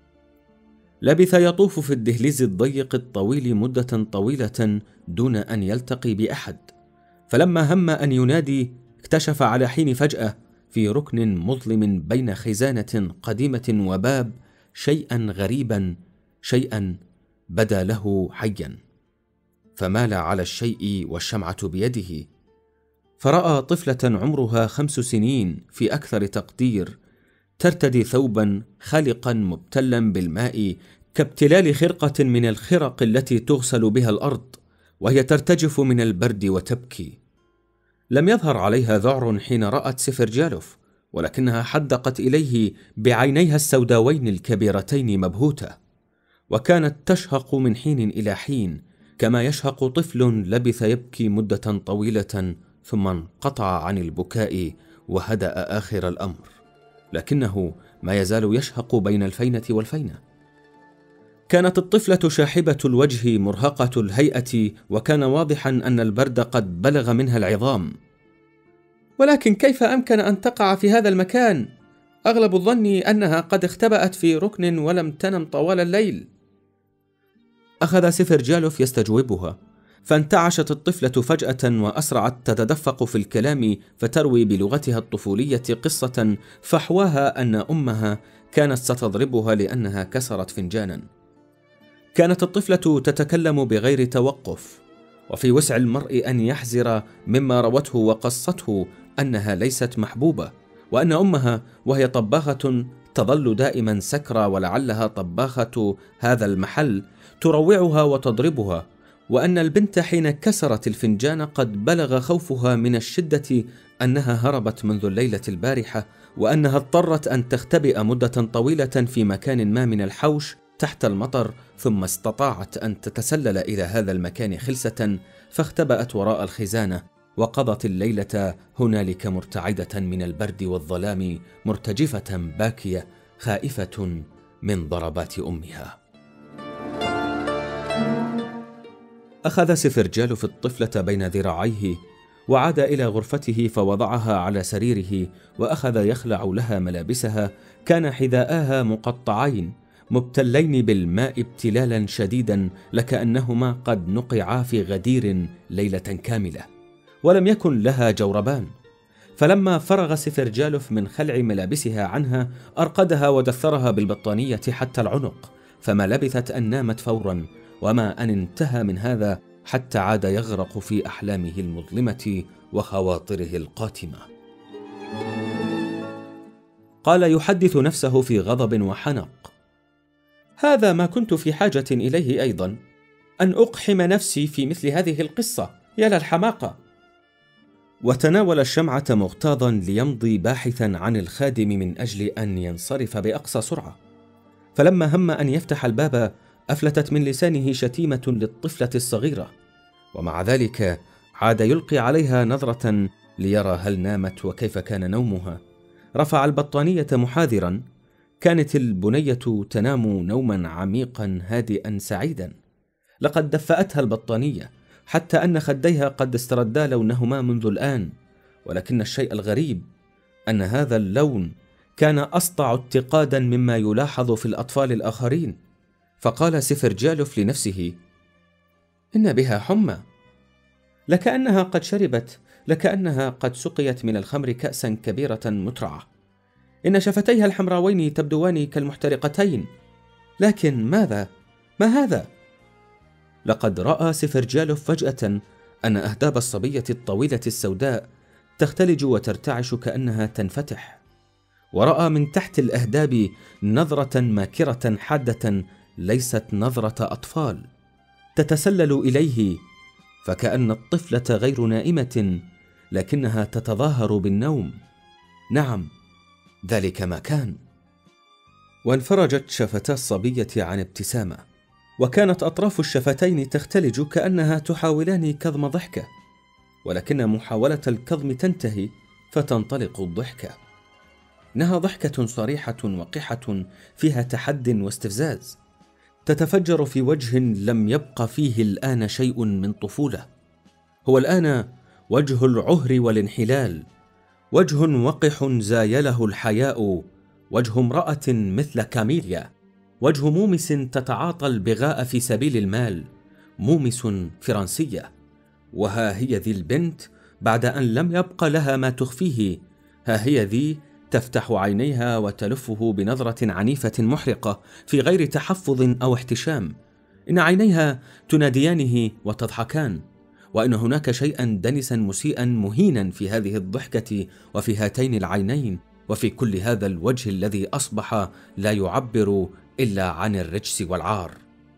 لبث يطوف في الدهليز الضيق الطويل مدة طويلة دون أن يلتقي بأحد، فلما هم أن ينادي اكتشف على حين فجأة في ركن مظلم بين خزانة قديمة وباب شيئا غريبا، شيئا بدا له حيا، فمال على الشيء والشمعة بيده، فرأى طفلة عمرها خمس سنين في أكثر تقدير ترتدي ثوبا خلقا مبتلا بالماء كابتلال خرقة من الخرق التي تغسل بها الأرض، وهي ترتجف من البرد وتبكي. لم يظهر عليها ذعر حين رأت سفرجيالوف، ولكنها حدقت إليه بعينيها السوداوين الكبيرتين مبهوتة، وكانت تشهق من حين إلى حين كما يشهق طفل لبث يبكي مدة طويلة ثم انقطع عن البكاء وهدأ آخر الأمر، لكنه ما يزال يشهق بين الفينة والفينة. كانت الطفلة شاحبة الوجه مرهقة الهيئة، وكان واضحا أن البرد قد بلغ منها العظام. ولكن كيف أمكن أن تقع في هذا المكان؟ أغلب الظن أنها قد اختبأت في ركن ولم تنم طوال الليل. أخذ سفرجيالوف يستجوبها، فانتعشت الطفلة فجأة وأسرعت تتدفق في الكلام فتروي بلغتها الطفولية قصة فحواها أن أمها كانت ستضربها لأنها كسرت فنجانا. كانت الطفلة تتكلم بغير توقف، وفي وسع المرء أن يحذر مما روته وقصته أنها ليست محبوبة، وأن أمها وهي طباخة تظل دائما سكرى ولعلها طباخة هذا المحل تروعها وتضربها، وأن البنت حين كسرت الفنجان قد بلغ خوفها من الشدة أنها هربت منذ الليلة البارحة، وأنها اضطرت أن تختبئ مدة طويلة في مكان ما من الحوش تحت المطر، ثم استطاعت أن تتسلل إلى هذا المكان خلسة، فاختبأت وراء الخزانة وقضت الليلة هنالك مرتعدة من البرد والظلام، مرتجفة باكية خائفة من ضربات أمها. أخذ سفرجيالوف الطفلة بين ذراعيه وعاد إلى غرفته فوضعها على سريره، وأخذ يخلع لها ملابسها. كان حذاءها مقطعين مبتلين بالماء ابتلالا شديدا، لكأنهما قد نقعا في غدير ليلة كاملة، ولم يكن لها جوربان. فلما فرغ سفرجيالوف من خلع ملابسها عنها أرقدها ودثرها بالبطانية حتى العنق، فما لبثت أن نامت فورا، وما أن انتهى من هذا حتى عاد يغرق في أحلامه المظلمة وخواطره القاتمة. قال يحدث نفسه في غضب وحنق: هذا ما كنت في حاجة إليه أيضا، أن أقحم نفسي في مثل هذه القصة، يا للحماقة. وتناول الشمعة مغتاظا ليمضي باحثا عن الخادم من أجل أن ينصرف بأقصى سرعة، فلما هم أن يفتح الباب أفلتت من لسانه شتيمة للطفلة الصغيرة، ومع ذلك عاد يلقي عليها نظرة ليرى هل نامت وكيف كان نومها. رفع البطانية محاذرا، كانت البنية تنام نوما عميقا هادئا سعيدا. لقد دفأتها البطانية حتى أن خديها قد استردا لونهما منذ الآن، ولكن الشيء الغريب أن هذا اللون كان أسطع اتقادا مما يلاحظ في الأطفال الآخرين. فقال سفرجالوف لنفسه: إن بها حمى، لكأنها قد شربت، لكأنها قد سقيت من الخمر كأسا كبيرة مترعة. إن شفتيها الحمراوين تبدوان كالمحترقتين، لكن ماذا؟ ما هذا؟ لقد رأى سفرجالوف فجأة أن أهداب الصبية الطويلة السوداء تختلج وترتعش كأنها تنفتح، ورأى من تحت الأهداب نظرة ماكرة حادة ليست نظرة أطفال تتسلل إليه، فكأن الطفلة غير نائمة لكنها تتظاهر بالنوم. نعم، ذلك ما كان. وانفرجت شفتا الصبية عن ابتسامة، وكانت أطراف الشفتين تختلج كأنها تحاولان كظم ضحكة، ولكن محاولة الكظم تنتهي فتنطلق الضحكة. إنها ضحكة صريحة وقحة فيها تحد واستفزاز، تتفجر في وجه لم يبق فيه الآن شيء من طفولة. هو الآن وجه العهر والانحلال، وجه وقح زايله الحياء، وجه امرأة مثل كاميليا، وجه مومس تتعاطى البغاء في سبيل المال، مومس فرنسية. وها هي ذي البنت بعد أن لم يبق لها ما تخفيه، ها هي ذي تفتح عينيها وتلفه بنظرة عنيفة محرقة في غير تحفظ أو احتشام. إن عينيها تناديانه وتضحكان، وإن هناك شيئا دنسا مسيئا مهينا في هذه الضحكة وفي هاتين العينين وفي كل هذا الوجه الذي أصبح لا يعبر إلا عن الرجس والعار.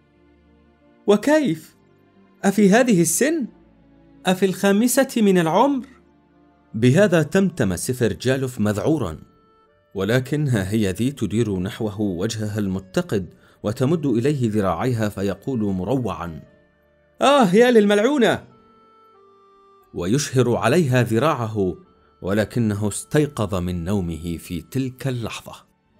وكيف؟ أفي هذه السن؟ أفي الخامسة من العمر؟ بهذا تمتم سفرجالوف مذعورا، ولكن ها هي ذي تدير نحوه وجهها المتقد وتمد إليه ذراعيها فيقول مروعا: آه يا للملعونة، ويشهر عليها ذراعه، ولكنه استيقظ من نومه في تلك اللحظة.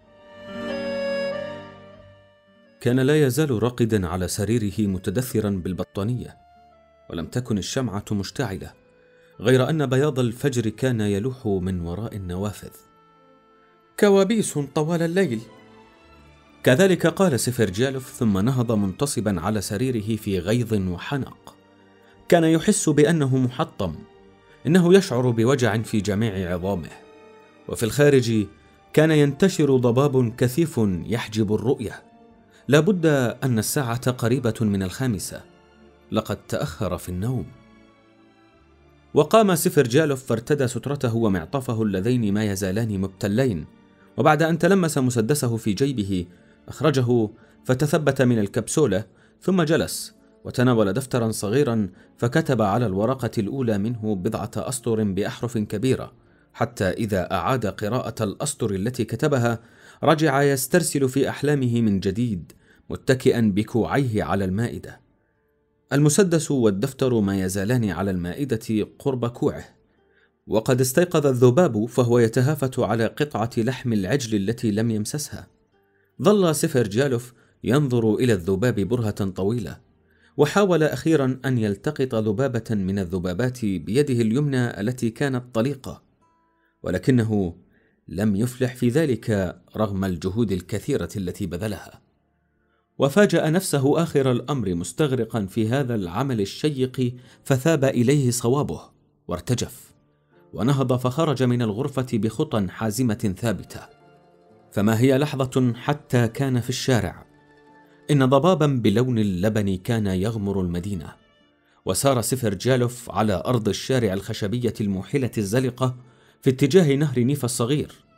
كان لا يزال راقدا على سريره متدثرا بالبطانية، ولم تكن الشمعة مشتعلة، غير أن بياض الفجر كان يلوح من وراء النوافذ. كوابيس طوال الليل، كذلك قال سفرجالوف، ثم نهض منتصبا على سريره في غيظ وحنق. كان يحس بأنه محطم، إنه يشعر بوجع في جميع عظامه، وفي الخارج كان ينتشر ضباب كثيف يحجب الرؤية. لا بد أن الساعة قريبة من الخامسة، لقد تأخر في النوم. وقام سفرجالوف فارتدى سترته ومعطفه اللذين ما يزالان مبتلين، وبعد أن تلمس مسدسه في جيبه أخرجه فتثبت من الكبسولة، ثم جلس وتناول دفترا صغيرا فكتب على الورقة الأولى منه بضعة أسطر بأحرف كبيرة، حتى إذا أعاد قراءة الأسطر التي كتبها رجع يسترسل في أحلامه من جديد متكئا بكوعيه على المائدة. المسدس والدفتر ما يزالان على المائدة قرب كوعه، وقد استيقظ الذباب فهو يتهافت على قطعة لحم العجل التي لم يمسسها. ظل سفرجالوف ينظر إلى الذباب برهة طويلة، وحاول أخيرا أن يلتقط ذبابة من الذبابات بيده اليمنى التي كانت طليقة، ولكنه لم يفلح في ذلك رغم الجهود الكثيرة التي بذلها. وفاجأ نفسه آخر الأمر مستغرقا في هذا العمل الشيق، فثاب إليه صوابه وارتجف، ونهض فخرج من الغرفة بخطى حازمة ثابتة. فما هي لحظة حتى كان في الشارع. إن ضبابا بلون اللبن كان يغمر المدينة، وسار سفرجالوف على أرض الشارع الخشبية الموحلة الزلقة في اتجاه نهر نيفا الصغير،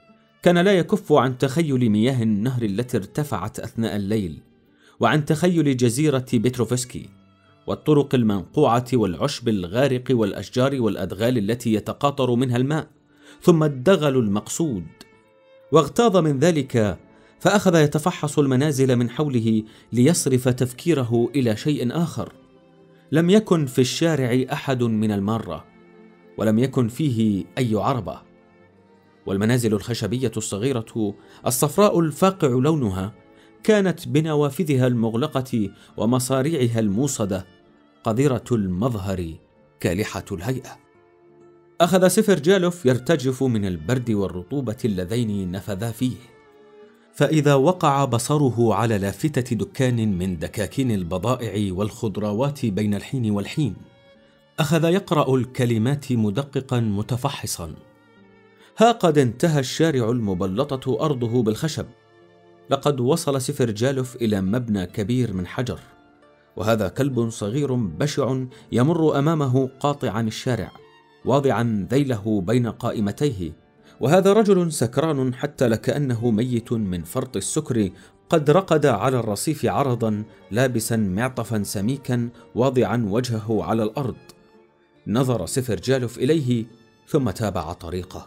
كان لا يكف عن تخيل مياه النهر التي ارتفعت أثناء الليل، وعن تخيل جزيرة بيتروفسكي والطرق المنقوعة والعشب الغارق والأشجار والأدغال التي يتقاطر منها الماء، ثم الدغل المقصود. واغتاظ من ذلك، فأخذ يتفحص المنازل من حوله ليصرف تفكيره إلى شيء آخر. لم يكن في الشارع أحد من المارة، ولم يكن فيه أي عربة، والمنازل الخشبية الصغيرة الصفراء الفاقع لونها كانت بنوافذها المغلقة ومصاريعها الموصدة قذرة المظهر كالحة الهيئة. أخذ سفرجالوف يرتجف من البرد والرطوبة اللذين نفذا فيه، فإذا وقع بصره على لافتة دكان من دكاكين البضائع والخضروات بين الحين والحين، أخذ يقرأ الكلمات مدققا متفحصا. ها قد انتهى الشارع المبلطة أرضه بالخشب، لقد وصل سفرجالوف إلى مبنى كبير من حجر، وهذا كلب صغير بشع يمر أمامه قاطعا الشارع واضعا ذيله بين قائمتيه، وهذا رجل سكران حتى لكأنه ميت من فرط السكر قد رقد على الرصيف عرضا لابسا معطفا سميكا واضعا وجهه على الأرض. نظر سفرجالوف إليه ثم تابع طريقه،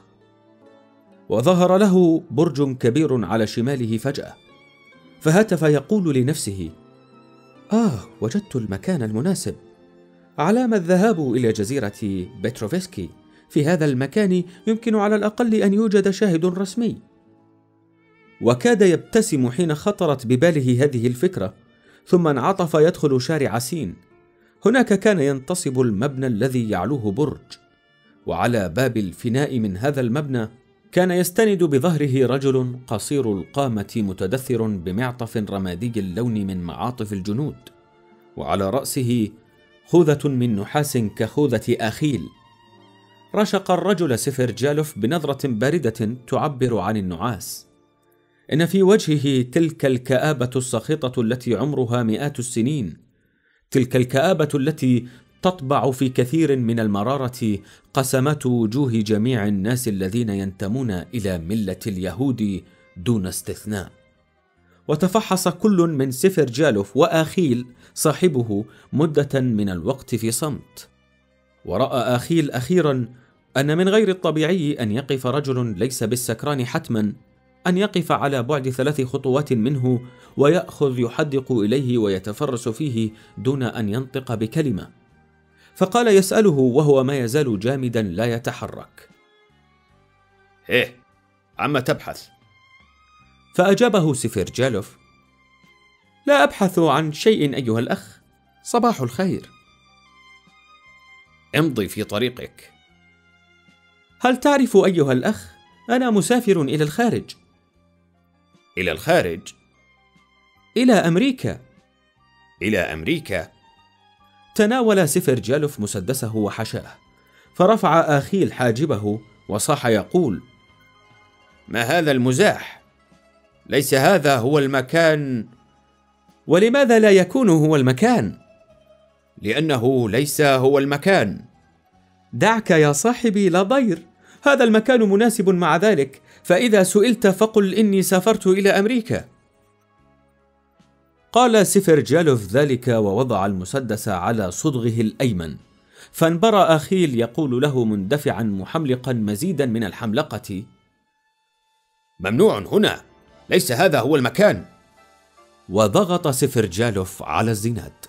وظهر له برج كبير على شماله فجأة، فهتف يقول لنفسه: آه، وجدت المكان المناسب. علام الذهاب إلى جزيرة بيتروفسكي. في هذا المكان يمكن على الأقل أن يوجد شاهد رسمي. وكاد يبتسم حين خطرت بباله هذه الفكرة، ثم انعطف يدخل شارع سين. هناك كان ينتصب المبنى الذي يعلوه برج، وعلى باب الفناء من هذا المبنى كان يستند بظهره رجل قصير القامة متدثر بمعطف رمادي اللون من معاطف الجنود، وعلى رأسه خوذة من نحاس كخوذة آخيل. رشق الرجل سفرجالوف بنظرة باردة تعبر عن النعاس. إن في وجهه تلك الكآبة الساخطة التي عمرها مئات السنين، تلك الكآبة التي تطبع في كثير من المرارة قسمات وجوه جميع الناس الذين ينتمون إلى ملة اليهود دون استثناء. وتفحص كل من سفرجالوف وآخيل صاحبه مدة من الوقت في صمت، ورأى آخيل أخيرا أن من غير الطبيعي أن يقف رجل ليس بالسكران حتما، أن يقف على بعد ثلاث خطوات منه ويأخذ يحدق إليه ويتفرس فيه دون أن ينطق بكلمة. فقال يسأله وهو ما يزال جامدا لا يتحرك: إيه، عما تبحث؟ فأجابه سفرجالوف: لا أبحث عن شيء أيها الأخ، صباح الخير. امضي في طريقك. هل تعرف أيها الأخ، أنا مسافر إلى الخارج. إلى الخارج؟ إلى أمريكا. إلى أمريكا؟ تناول سفرجالوف مسدسه وحشاه، فرفع آخيل حاجبه وصاح يقول: ما هذا المزاح؟ ليس هذا هو المكان. ولماذا لا يكون هو المكان؟ لأنه ليس هو المكان. دعك يا صاحبي، لا ضير، هذا المكان مناسب مع ذلك، فإذا سئلت فقل إني سافرت إلى أمريكا. قال سفرجالوف ذلك ووضع المسدس على صدغه الأيمن، فانبرى آخيل يقول له مندفعا محملقا مزيدا من الحملقة: ممنوع هنا، ليس هذا هو المكان. وضغط سفرجالوف على الزناد.